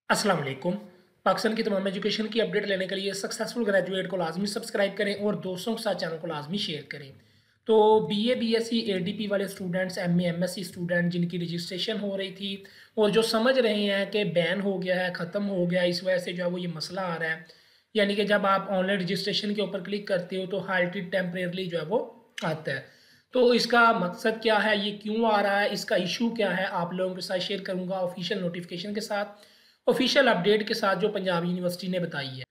अस्सलाम वालेकुम। पाकिस्तान की तमाम एजुकेशन की अपडेट लेने के लिए सक्सेसफुल ग्रेजुएट को लाजमी सब्सक्राइब करें और दोस्तों के साथ चैनल को लाजमी शेयर करें। तो बीए बीएससी एडीपी वाले स्टूडेंट्स, एमए एमएससी स्टूडेंट जिनकी रजिस्ट्रेशन हो रही थी और जो समझ रहे हैं कि बैन हो गया है, ख़त्म हो गया है, इस वजह से जो है वो ये मसला आ रहा है। यानी कि जब आप ऑनलाइन रजिस्ट्रेशन के ऊपर क्लिक करते हो तो हाल्टेड टेम्परेरली जो है वो आता है। तो इसका मकसद क्या है, ये क्यों आ रहा है, इसका इशू क्या है, आप लोगों के साथ शेयर करूँगा ऑफिशियल नोटिफिकेशन के साथ, ऑफिशियल अपडेट के साथ जो पंजाब यूनिवर्सिटी ने बताई है।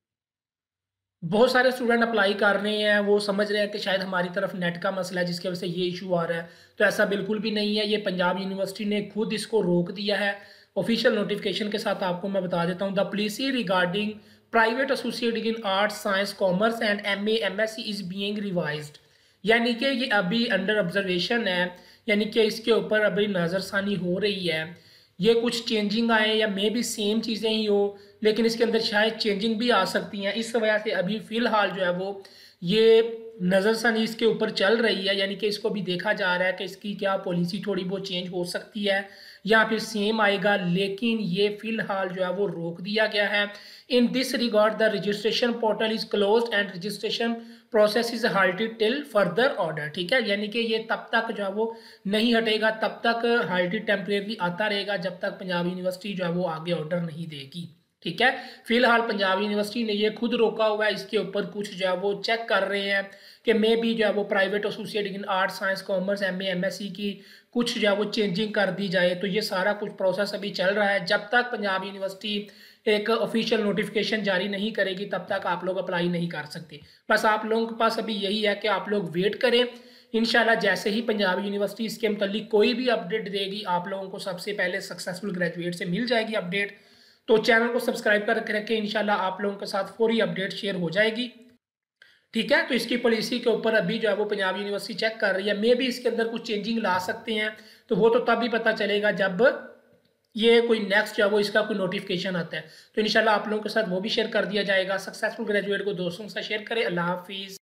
बहुत सारे स्टूडेंट अप्लाई कर रहे हैं, वो समझ रहे हैं कि शायद हमारी तरफ नेट का मसला है जिसकी वजह से ये इशू आ रहा है। तो ऐसा बिल्कुल भी नहीं है, ये पंजाब यूनिवर्सिटी ने खुद इसको रोक दिया है। ऑफिशियल नोटिफिकेशन के साथ आपको मैं बता देता हूँ, the policy regarding private associate in arts science commerce and MA MSc is being revised. यानी कि ये अभी अंडर ऑब्जर्वेशन है, यानी कि इसके ऊपर अभी नज़रसानी हो रही है। ये कुछ चेंजिंग आए या मे भी सेम चीज़ें ही हो, लेकिन इसके अंदर शायद चेंजिंग भी आ सकती हैं। इस वजह से अभी फ़िलहाल जो है वो ये नज़रसानी इसके ऊपर चल रही है, यानी कि इसको भी देखा जा रहा है कि इसकी क्या पॉलिसी थोड़ी बहुत चेंज हो सकती है या फिर सेम आएगा। लेकिन ये फ़िलहाल जो है वो रोक दिया गया है। In this regard the registration portal is closed and registration process is halted till further order. ठीक है, यानी कि ये तब तक जो है वो नहीं हटेगा, तब तक हाल्टेड टेम्परेरी आता रहेगा जब तक पंजाब यूनिवर्सिटी जो है वो आगे ऑर्डर नहीं देगी। ठीक है, फिलहाल पंजाब यूनिवर्सिटी ने ये खुद रोका हुआ है, इसके ऊपर कुछ जो है वो चेक कर रहे हैं कि मे भी जो है वो private associate in arts science commerce MA MSc की कुछ जो है वो चेंजिंग कर दी जाए। तो ये सारा कुछ प्रोसेस अभी चल रहा है। जब तक पंजाब यूनिवर्सिटी एक ऑफिशियल नोटिफिकेशन जारी नहीं करेगी तब तक आप लोग अप्लाई नहीं कर सकते। बस आप लोगों के पास अभी यही है कि आप लोग वेट करें। इंशाल्लाह जैसे ही पंजाब यूनिवर्सिटी इसके मतलब कोई भी अपडेट देगी, आप लोगों को सबसे पहले सक्सेसफुल ग्रेजुएट से मिल जाएगी अपडेट। तो चैनल को सब्सक्राइब कर रखें, इंशाल्लाह आप लोगों के साथ फौरी अपडेट शेयर हो जाएगी। ठीक है, तो इसकी पॉलिसी के ऊपर अभी जो है वो पंजाब यूनिवर्सिटी चेक कर रही है। मे भी इसके अंदर कुछ चेंजिंग ला सकते हैं, तो वो तो तब भी पता चलेगा जब ये कोई नेक्स्ट जो है वो इसका कोई नोटिफिकेशन आता है। तो इंशाल्लाह आप लोगों के साथ वो भी शेयर कर दिया जाएगा। सक्सेसफुल ग्रेजुएट को दोस्तों के साथ शेयर करें। अल्लाह हाफिज़।